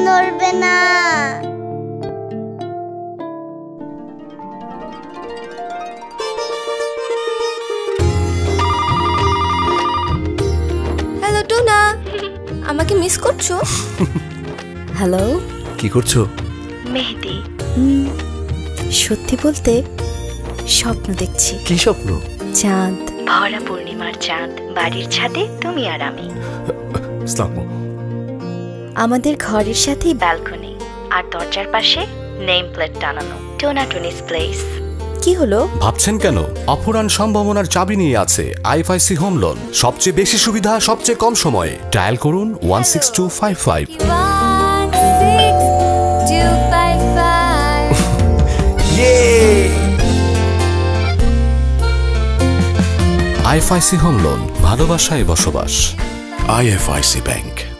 নড়বে না। হ্যালো টোনা, আমাকে মিস করছো? হ্যালো, কি করছো? মেহেদি। সত্যি বলতে স্বপ্ন দেখছি। কি স্বপ্ন? চাঁদ, ভরা পূর্ণিমার চাঁদ, বাড়ির ছাদে তুমি আর আমি। আমাদের ঘরের সাথেই ব্যালকনি, আর দরজার পাশে নেম প্লেট টানানো, টোনা টনিস প্লেস। কি হলো? ভাবছেন কেন? অফুরান সম্ভাবনার চাবি নিয়ে আছে IFIC হোম লোন। সবচেয়ে বেশি সুবিধা, সবচেয়ে কম সময়ে। ডায়াল করুন 16255। IFIC হোম লোন, ভালোবাসায় বসবাস। IFIC bank.